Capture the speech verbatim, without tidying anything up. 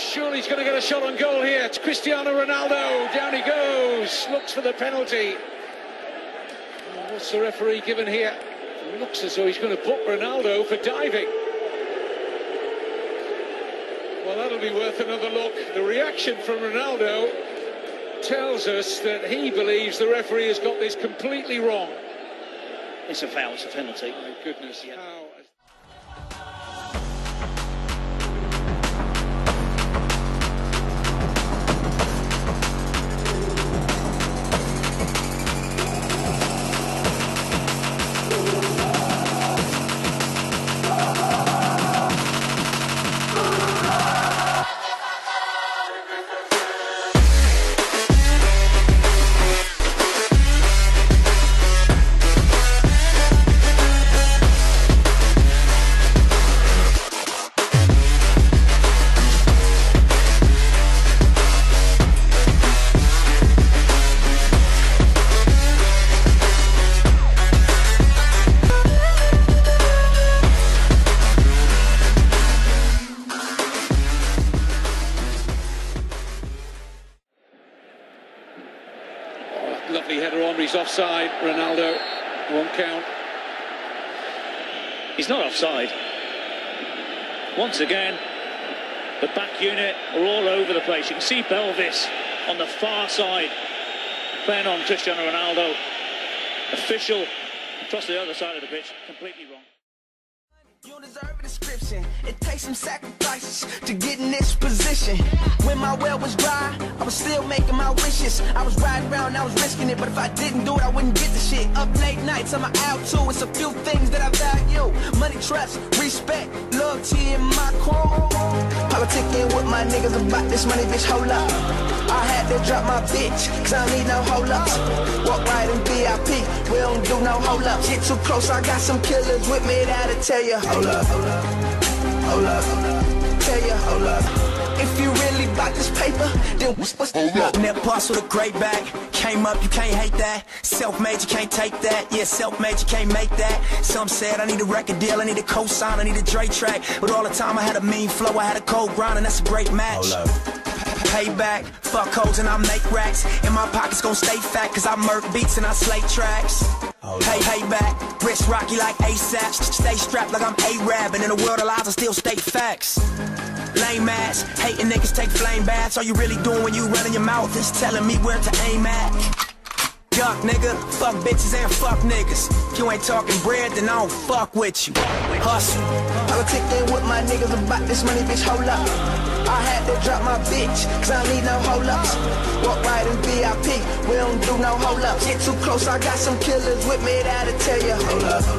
Surely he's going to get a shot on goal here. It's Cristiano Ronaldo. Down he goes. Looks for the penalty. Oh, what's the referee given here? It looks as though he's going to book Ronaldo for diving. Well, that'll be worth another look. The reaction from Ronaldo tells us that he believes the referee has got this completely wrong. It's a foul, it's a penalty. My goodness. Yeah. How lovely header on, he's offside. Ronaldo won't count. He's not offside. Once again, the back unit are all over the place. You can see Belvis on the far side playing on Cristiano Ronaldo. Official across the other side of the pitch, completely wrong. You don't deserve a description. It takes some sacrifices to get in this position. When my well was dry, I was still making my wishes. I was riding around, I was risking it, but if I didn't do it, I wouldn't get the shit. Up late nights, I'm out too. It's a few things that I value: money, trust, respect, loyalty, and my crew. Politicking with my niggas about this money, bitch, hold up. I had to drop my bitch, cause I don't need no hold ups. Walk right in V I P, we don't do no hold ups. Get too close, I got some killers with me that'll tell you, hold up, hold up, hold up, tell you, hold up. If you really bout this paper, then what's what's hold up? Net boss with a great bag, came up, you can't hate that. Self-made, you can't take that. Yeah, self-made, you can't make that. Some said I need a record deal, I need a co-sign, I need a Dre track. But all the time I had a mean flow, I had a cold grind, and that's a great match. Hold up. Payback, fuck hoes and I make racks. And my pockets gon' stay fat, cause I murk beats and I slay tracks. Pay, payback, wrist rocky like ASAP. Stay strapped like I'm A-Rab, and in a world of lies I still state facts. Lame ass, hating niggas take flame baths. All you really doing when you running your mouth is telling me where to aim at. Duck nigga, fuck bitches and fuck niggas. If you ain't talking bread, then I don't fuck with you. Hustle. Politicking with my niggas about this money, bitch, hold up. I had to drop my bitch, cause I don't need no hold ups. Walk right in V I P, we don't do no hold ups. Get too close, I got some killers with me that'll tell you, hold up.